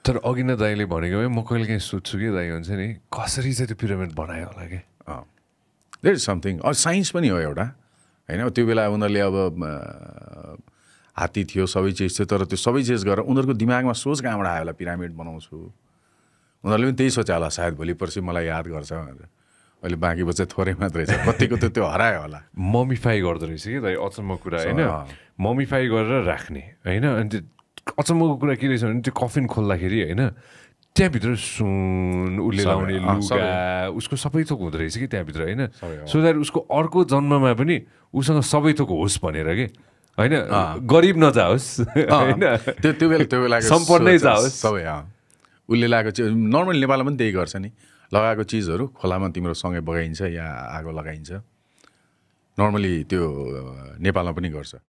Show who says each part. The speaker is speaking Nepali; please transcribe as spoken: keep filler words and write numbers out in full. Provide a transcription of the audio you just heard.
Speaker 1: तर अघि नै दाइले भनेको म कहिले काहीँ सोध्छु कि दाइ हुन्छ नि कसरी चाहिँ त्यो पिरामिड बनायो होला कि
Speaker 2: there is something a science पनि हो एउटा होइन त्यो बेला उनीहरूले अब हात्ती थियो सबै चिज थियो तर त्यो सबै चिज गरेर उनीहरूको दिमागमा सोच कहाँबाट आयो होला पिरामिड बनाउँछु उनीहरूले पनि त्यही सोचे होला सायद भोलि पर्सि मलाई याद गर्छ भनेर अहिले बाँकी बच्चा थोरै मात्रै छ कतिको त त्यो हरायो होला
Speaker 1: ममिफाई गर्दो रहेछ कि दाइ अचम्म कुरा होइन ममिफाई गरेर राख्ने होइन अनि त्यो अचम्मको कुरा के रहेछ भने त्यो कफिन खोल्दाखेरि होइन त्यहाँभित्र सुन उसले लाउने लुगा उसको सबै थोक हुँदो रहेछ कि त्यहाँभित्र होइन सो द्याट उसको अर्को जन्ममा पनि उसँग सबै थोक होस् भनेर कि होइन गरिब नजाओस् होइन
Speaker 2: त्यो त्यो बेला त्यो बेला
Speaker 1: सम्पन्नै जाओस्
Speaker 2: सबै उसले लगाएको चिज नर्मली नेपालमा पनि त्यही गर्छ नि लगाएको चिजहरू खोलामा तिम्रो सँगै बगाइन्छ या आगो लगाइन्छ नर्मली त्यो नेपालमा पनि गर्छ